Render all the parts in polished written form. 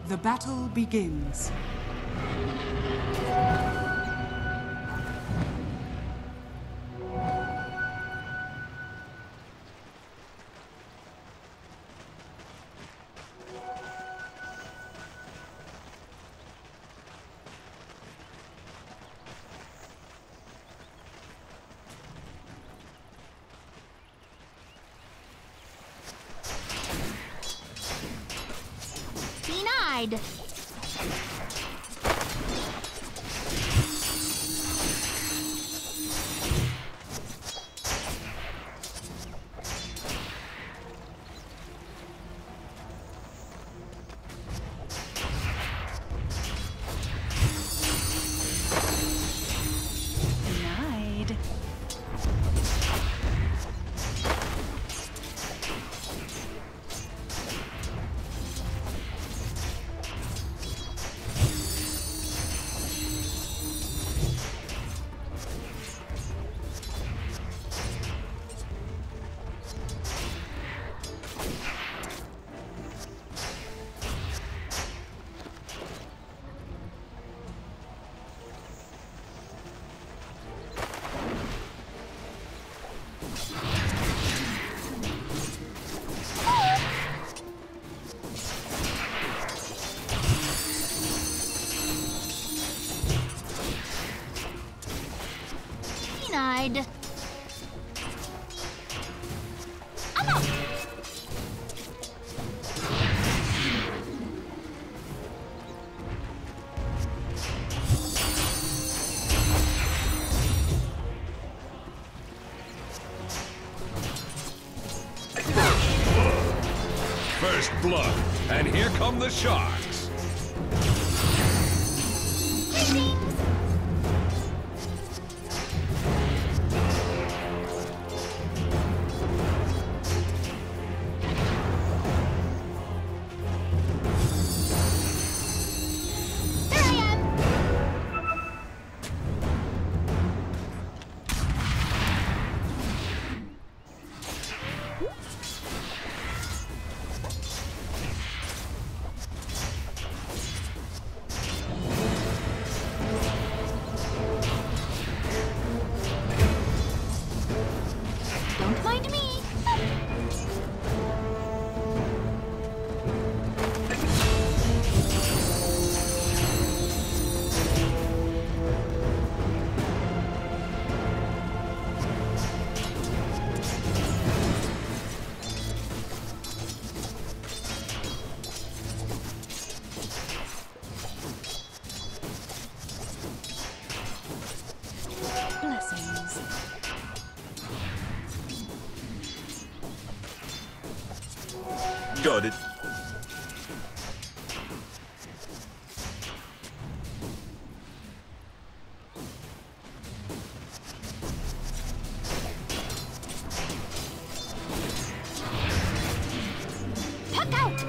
The battle begins. Denied. Denied. Denied. I'm out. First blood, and here come the sharks. Greetings. There I am. Don't mind me. Blessings. Got it. Puck out.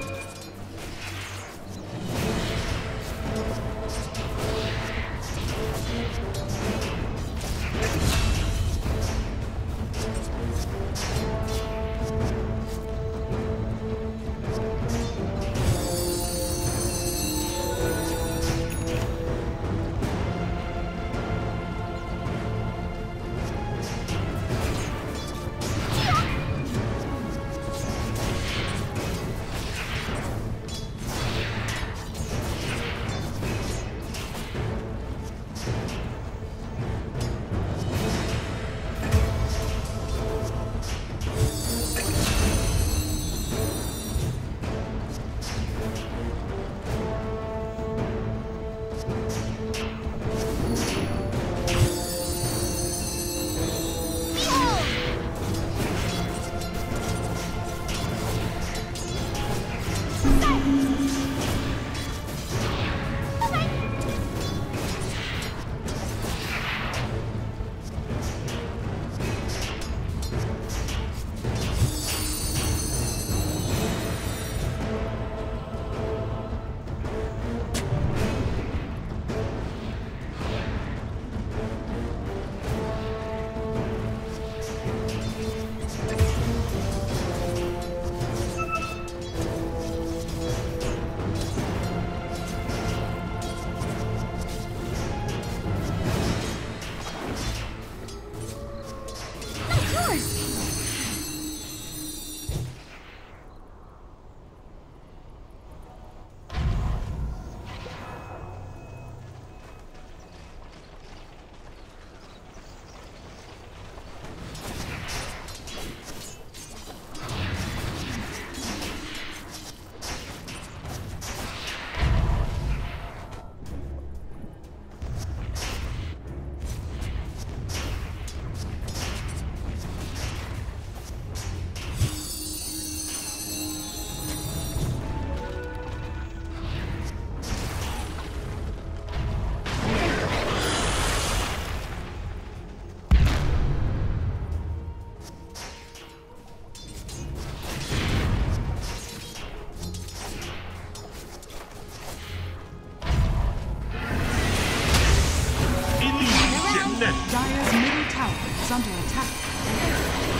attack.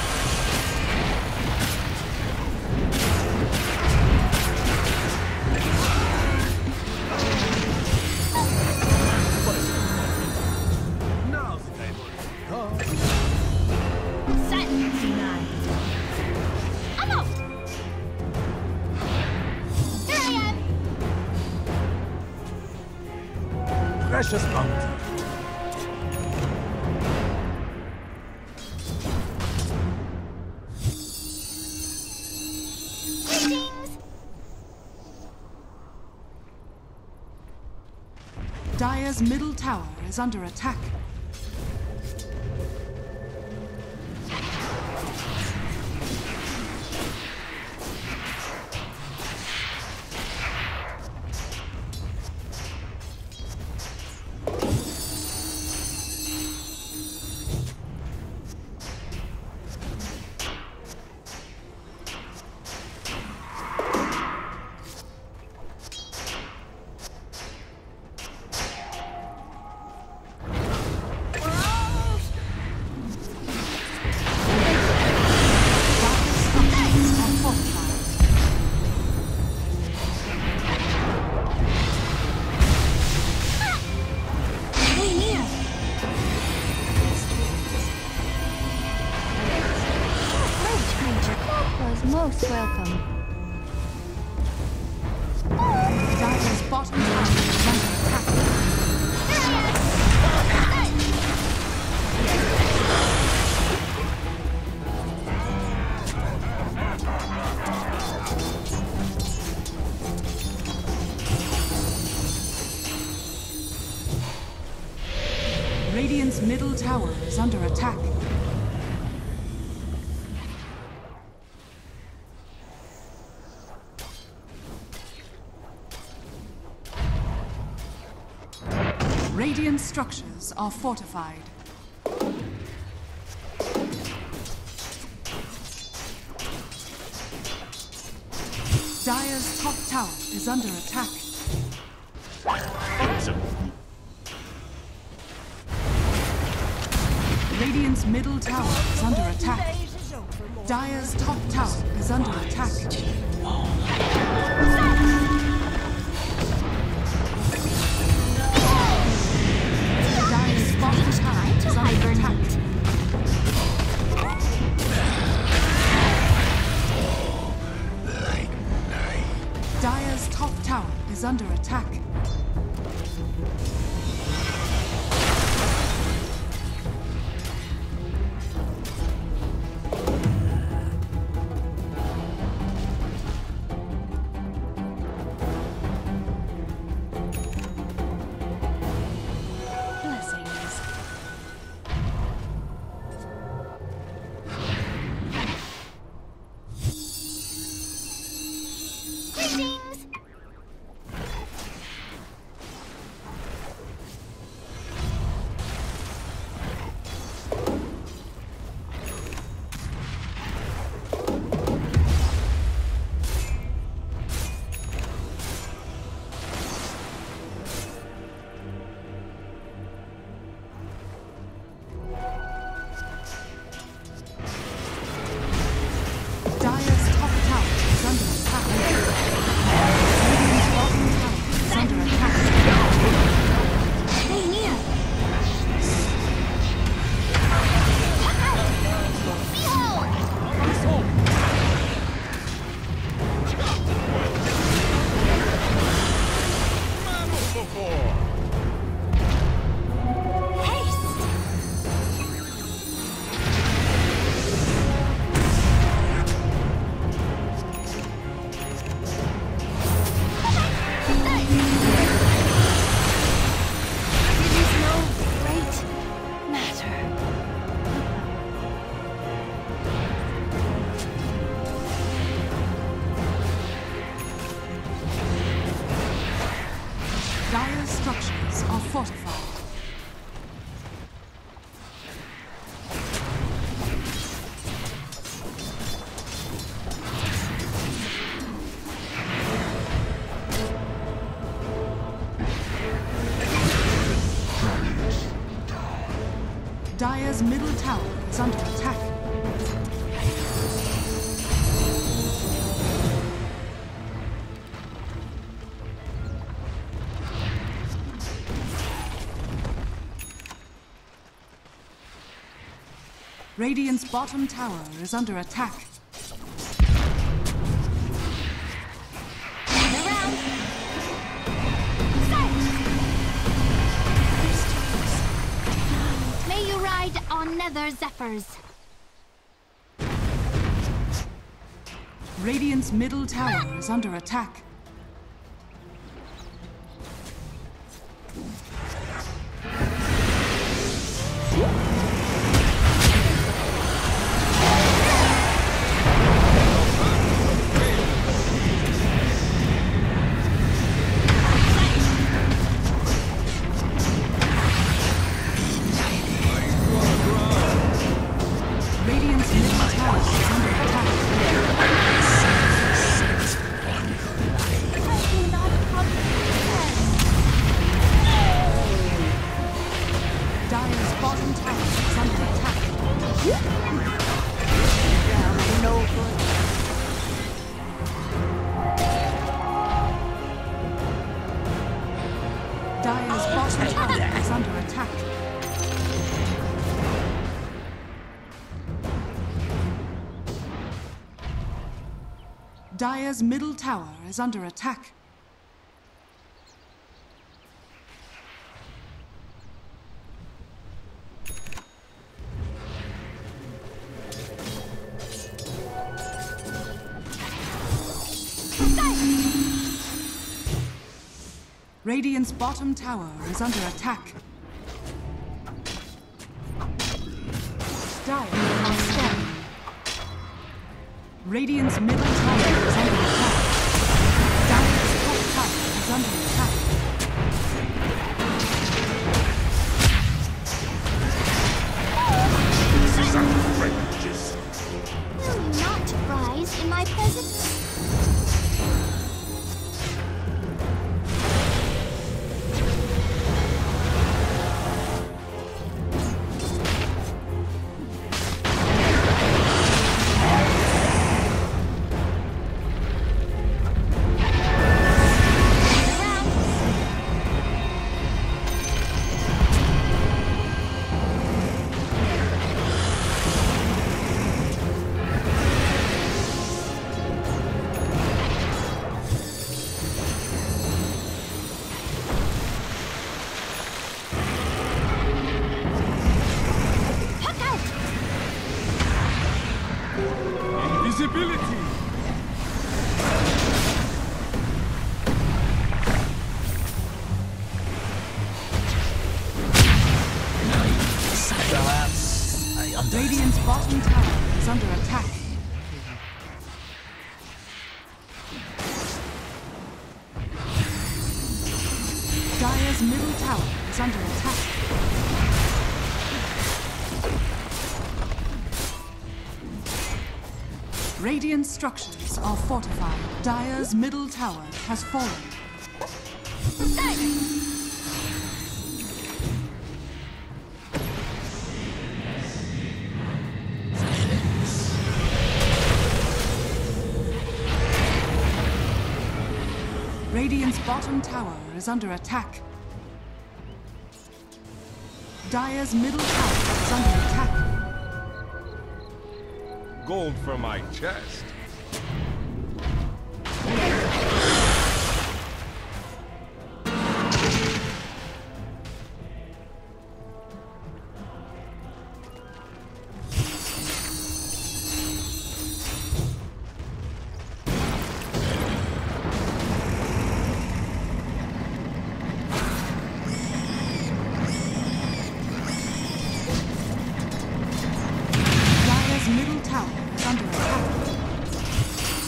Now's the time. Go. Set. Denied. I'm out. Here I am. Precious bounty. Greetings. Dire's middle tower is under attack. Most welcome. Dire's bottom tower is under attack. Radiant's middle tower is under attack. Radiant structures are fortified. Dire's top tower is under attack. Radiant's middle tower is under attack. Dire's top tower is under attack. Dire's bottom tower is under attack. Dire's top tower is under attack. Blessings. Greetings. Dire's top tower is under attack. Radiant's bottom tower is under attack. Stay near. Behold. Haste. It is no great matter. Dire's structures are fortified. Dire's middle tower is under attack. Radiant's bottom tower is under attack. Around. Sight. May you ride on nether zephyrs. Radiant's middle tower is under attack. Radiant's middle tower is under attack. I do not comprehend. Dire's bottom tower is under attack. No good. Dire's bottom tower is under attack. Dire's middle tower is under attack. Radiant's bottom tower is under attack. Dire are scanning. Radiant's middle tower is under attack. Dire's top tower is under attack. Will you not rise in my presence? Invisibility! Perhaps I understand. Radiant's bottom tower is under attack. Dire's middle tower is under attack. Radiant structures are fortified. Dire's middle tower has fallen. Radiant's bottom tower is under attack. Dire's middle tower is under attack. Gold for my chest. Dire's middle tower is under attack.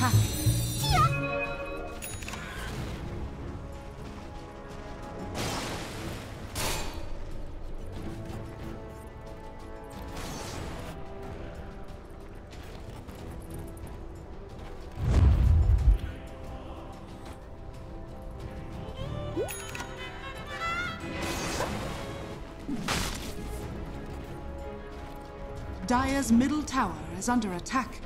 attack. Dire's middle tower is under attack.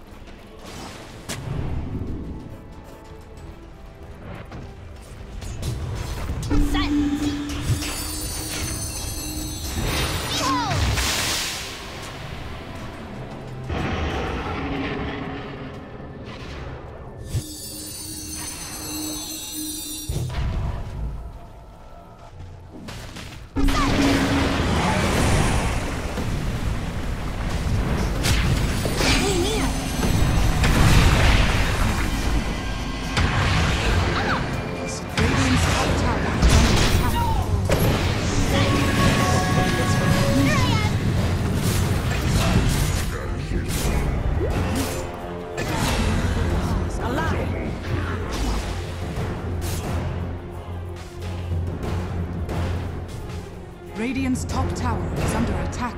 Radiant's top tower is under attack.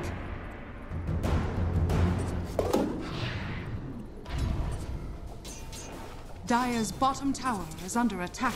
Dire's bottom tower is under attack.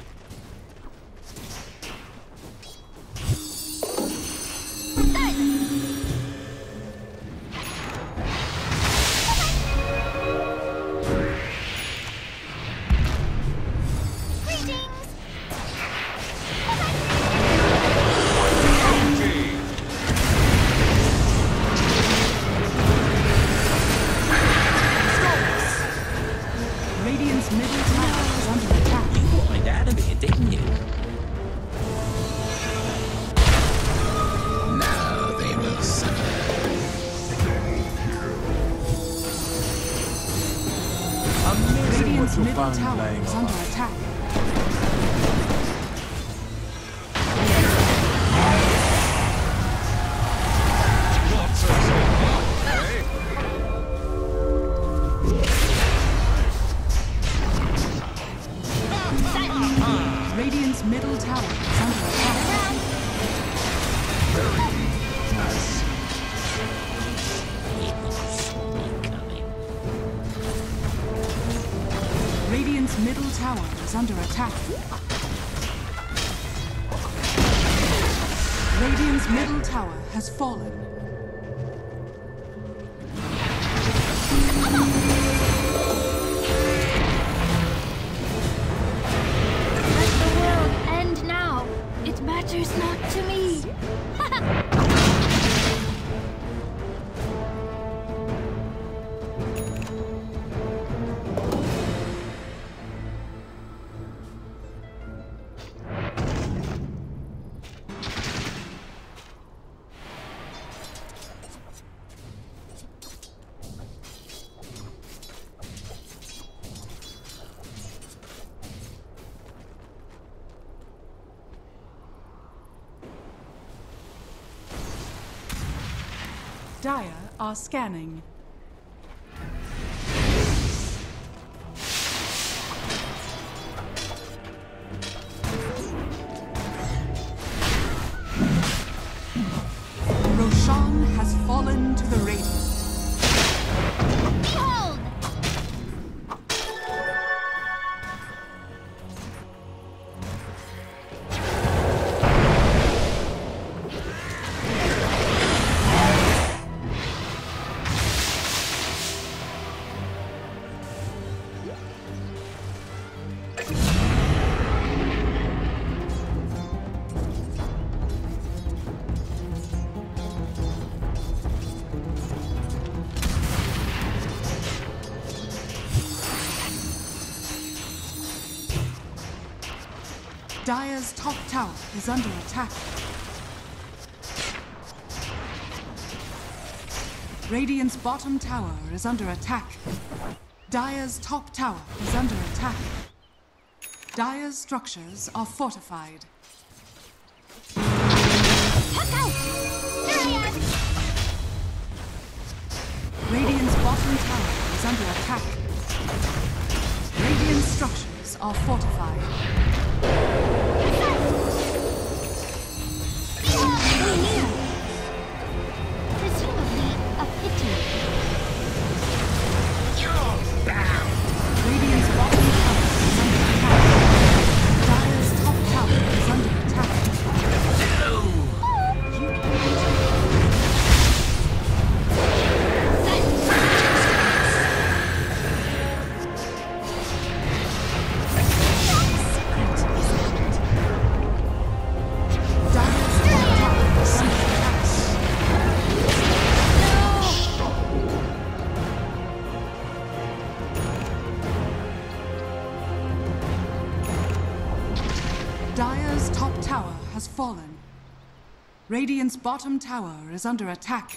Radiant's middle tower is under attack. You wanted out of it, didn't you? Now they will suffer. Radiant's middle tower is under attack. Not so far, eh? Radiant's middle tower is under attack. Radiant's middle tower is under attack. Radiant's middle tower has fallen. Let the world end now. It matters not to me. Dire are scanning. Roshan has fallen to the Radiant. Behold! Dire's top tower is under attack. Radiant's bottom tower is under attack. Dire's top tower is under attack. Dire's structures are fortified. Look out! Dryad! Radiant's bottom tower is under attack. are fortified. Presumably a pity. Radiant's bottom tower is under attack. Dire's top tower is under attack. Dire's top tower has fallen. Radiant's bottom tower is under attack.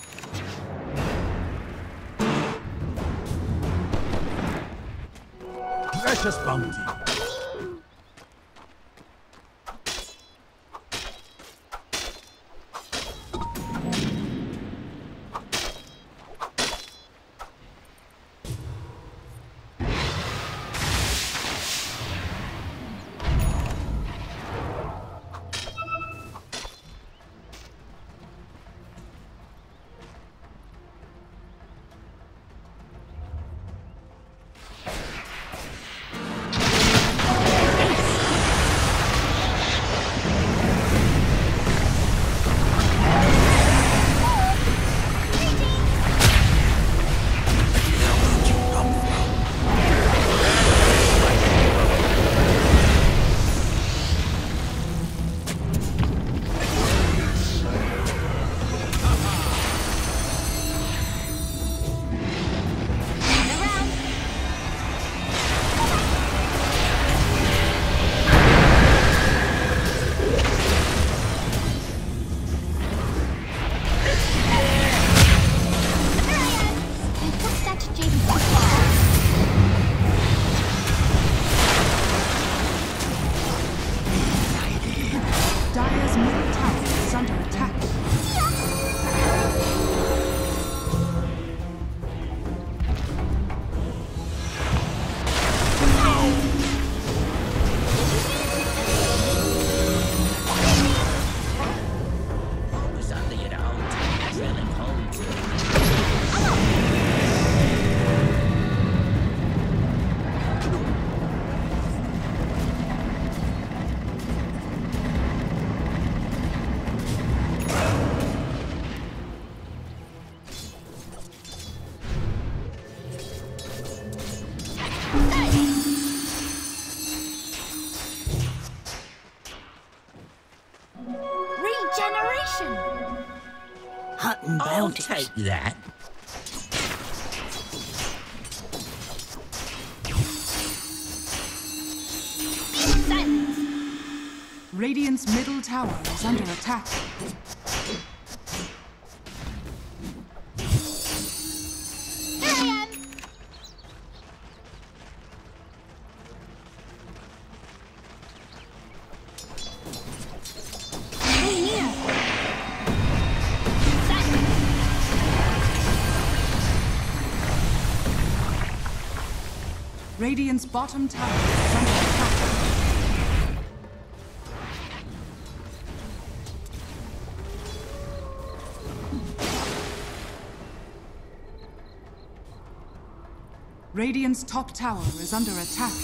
Precious bounty. Dire's middle tower is under attack. Was under your own time, drilling holes. Regeneration! Hunting I'll bounties. take that. Silence! Radiant's middle tower is under attack. Here I am! Stay near! Silence! Radiant's bottom tower is under attack. Radiant's top tower is under attack.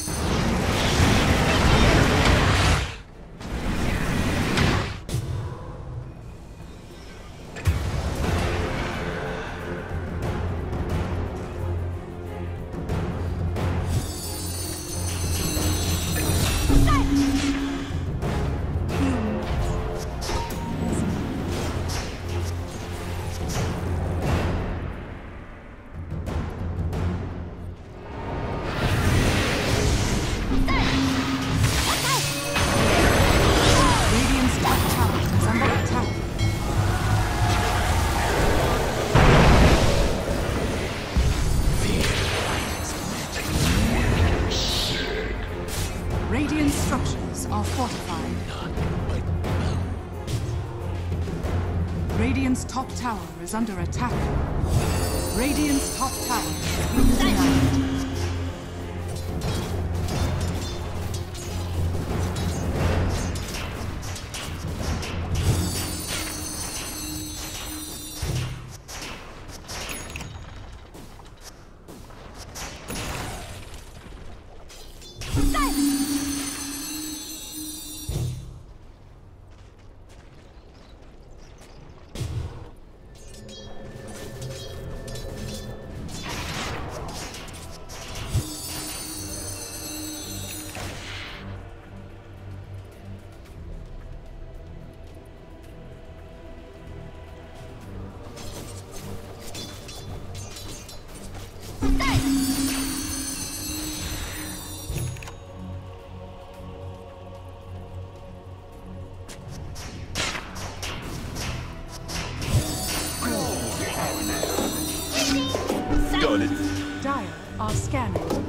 Radiant's top tower is under attack. Radiant structures are fortified. Radiant's top tower is under attack. Radiant's top tower has been denied. Got it. Dire are scanning.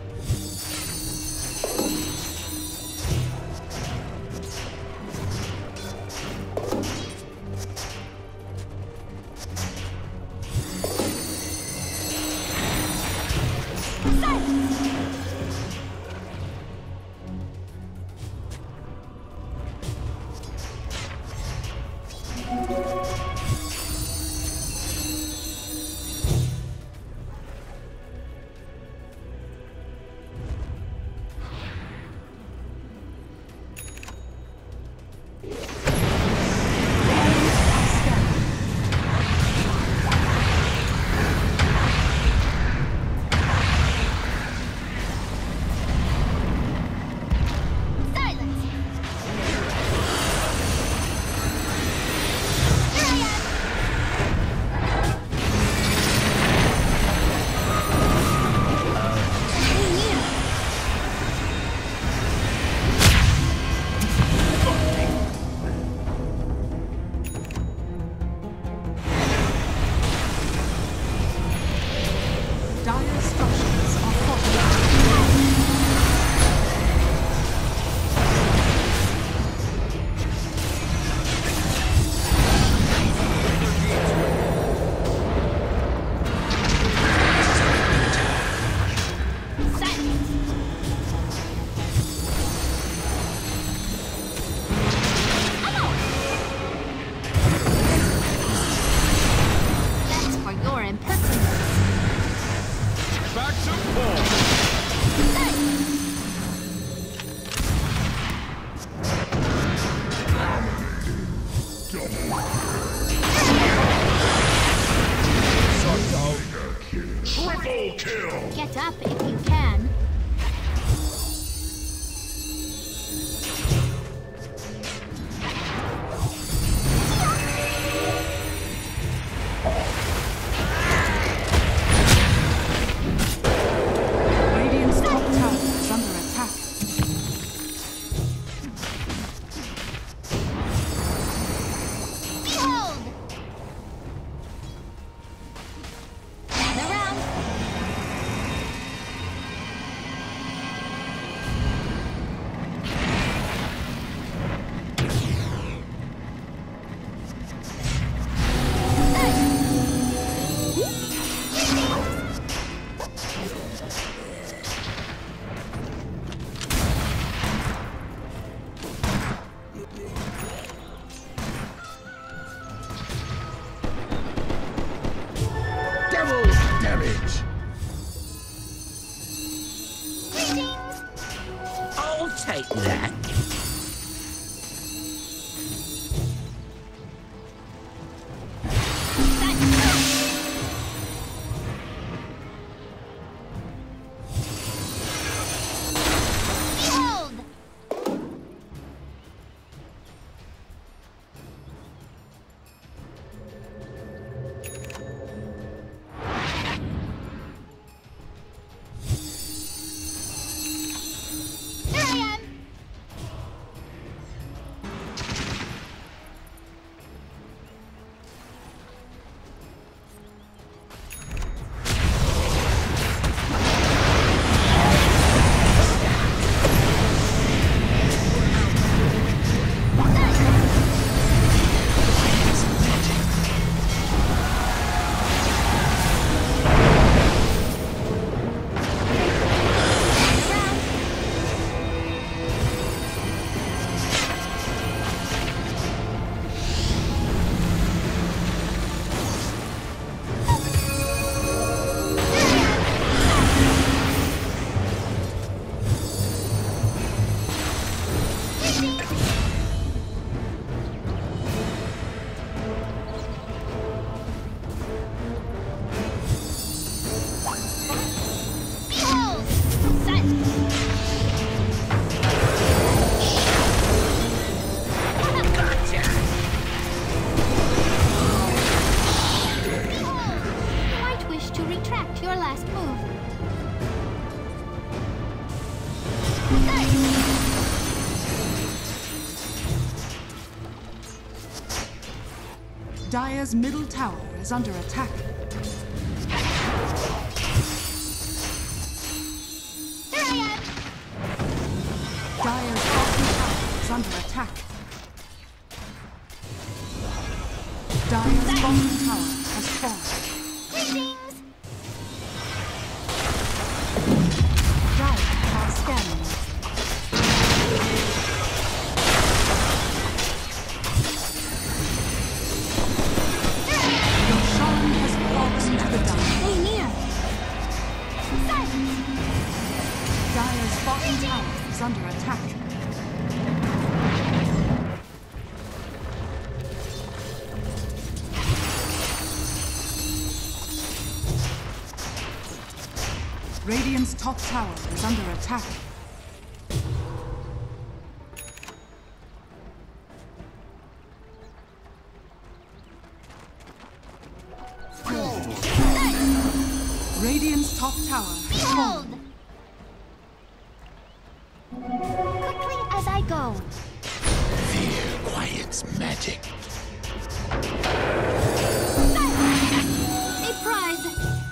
Get up if you can. Radiant's top tower is under attack. Behold! Gather round. Devil's damage. Greetings! I'll take that. Behold! Here I am! Behold! Silence! Gotcha. Behold! You might wish to retract your last move. Dire's middle tower is under attack. Dire's bottom tower is under attack. Dire's bottom tower has fallen. Greetings! Dire are scanning. Your Shan has fallen to the Dire. Stay near! Dire's bottom tower is under attack. Radiant's top tower is under attack. Radiant's top tower has Behold! fallen. Quickly as I go. Fear quiets magic. A prize!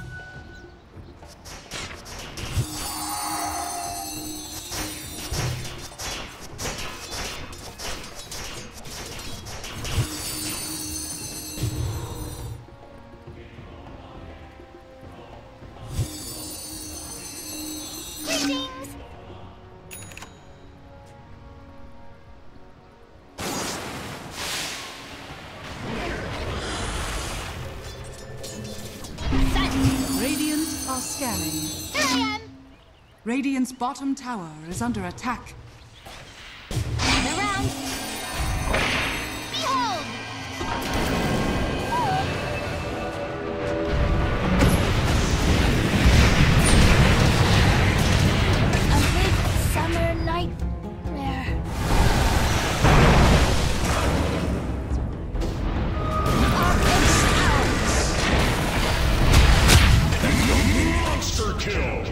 Greetings! Radiant are scanning. Here I am! Radiant's bottom tower is under attack. Gather round! Behold! A big summer nightmare. Monster kill!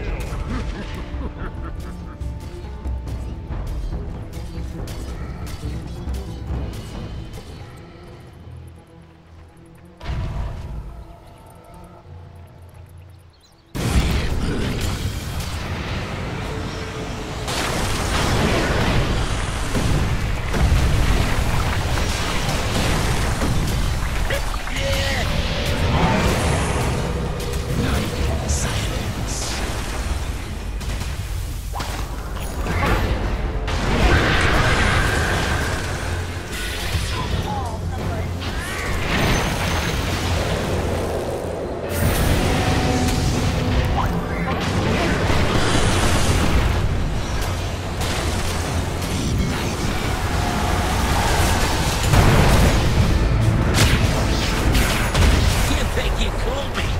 You think you called me?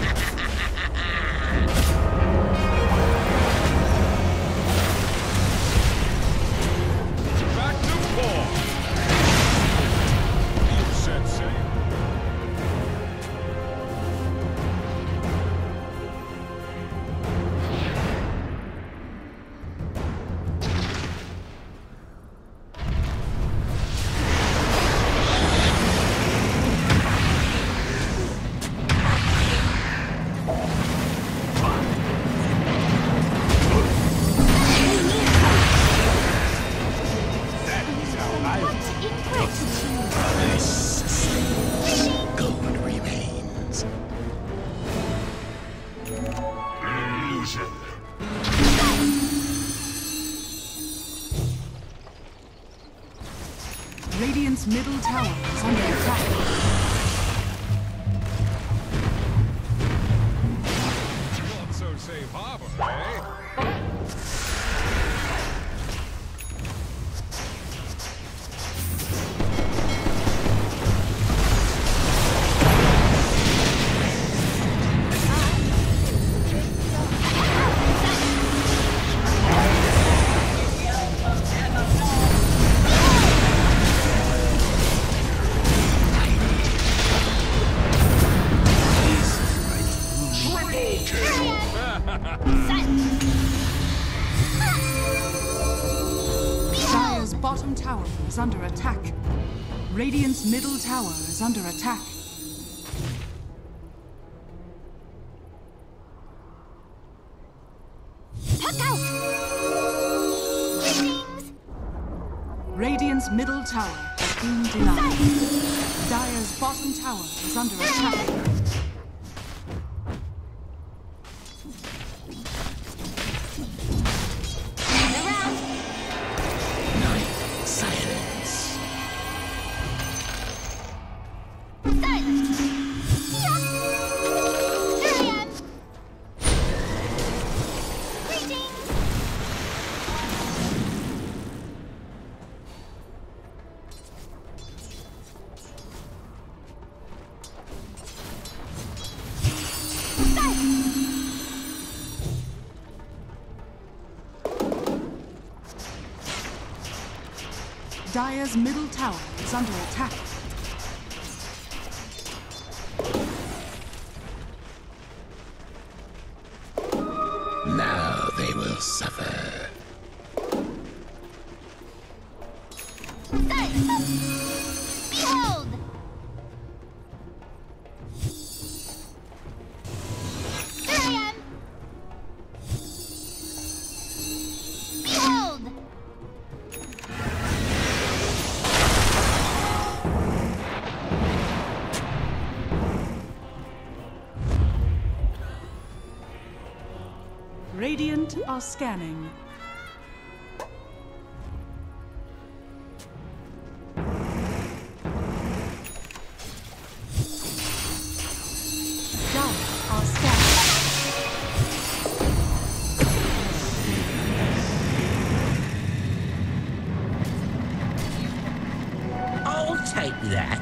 Back to war! You sensei. Gold remains. Illusion. Radiant's middle tower is under attack. Not so safe harbor, eh? Dire's bottom tower is under attack. Radiant's middle tower is under attack. Puck out! Greetings! Radiant's middle tower has been denied. Dire's bottom tower is under attack. Dire's middle tower is under attack. Now they will suffer. Behold! Here I am! Behold! Radiant are scanning. Dire are scanning. I'll take that.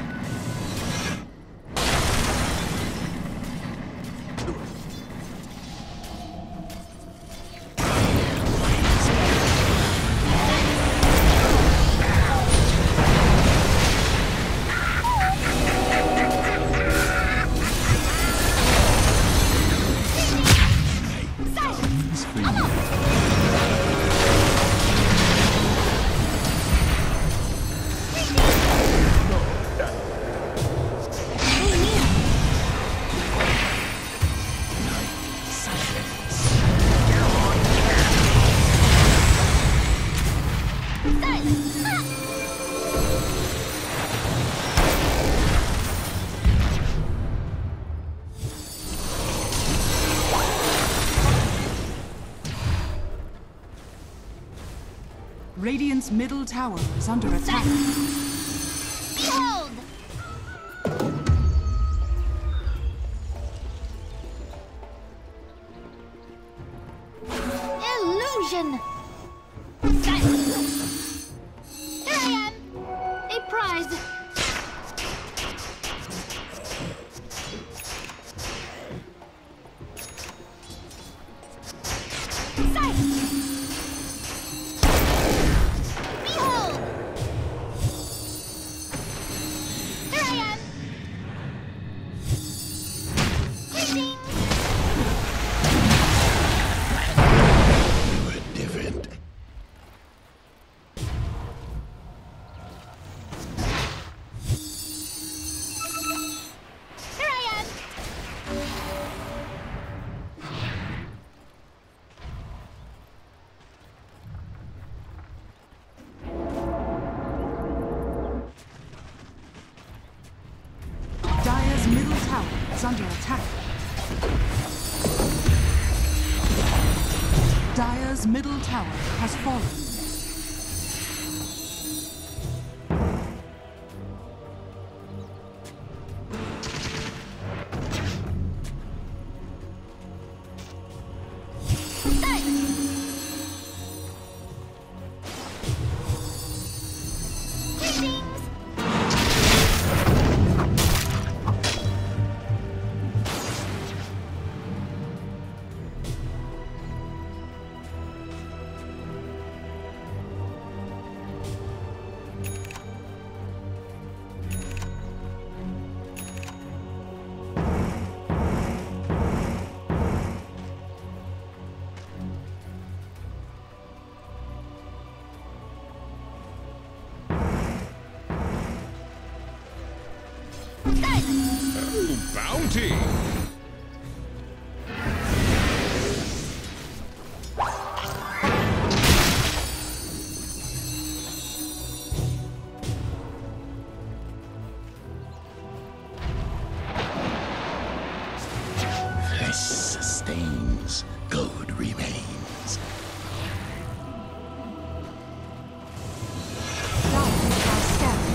Radiant's middle tower is under attack. Behold! Illusion! Here I am! A prize! Behold! Here I am! Greetings! We were different. Here I am! Dire's middle tower is under attack. Dire's middle tower has fallen. Greetings! Oh, bounty! stains, gold remains. Dire are scanning.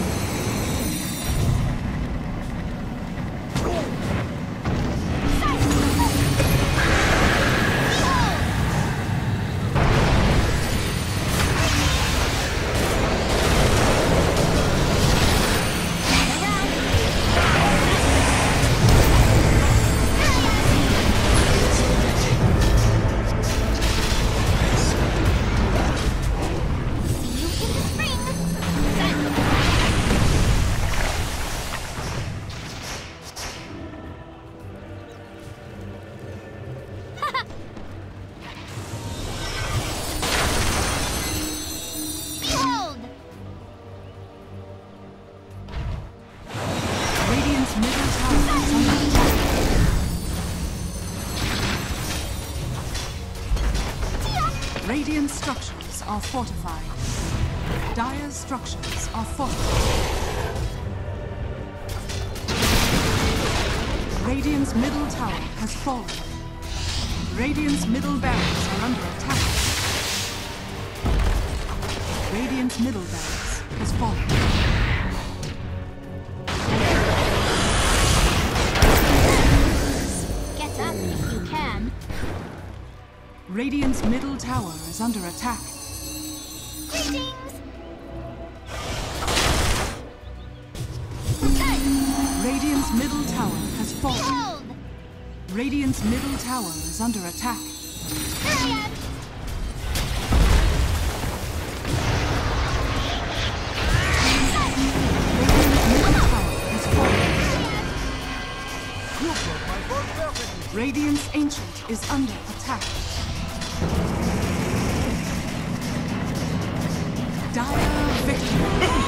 Radiant's middle tower is under attack. Radiant structures are fortified. Dire's structures are fortified. Radiant's middle tower has fallen. Radiant's middle barracks are under attack. Radiant's middle barracks has fallen. Get up if you can. Radiant's middle tower is under attack. Greetings! Radiant's middle tower has fallen. Behold! Radiant's middle tower is under attack. Here I am! Radiant's middle tower has fallen. Radiant's ancient is under attack. Dire victory.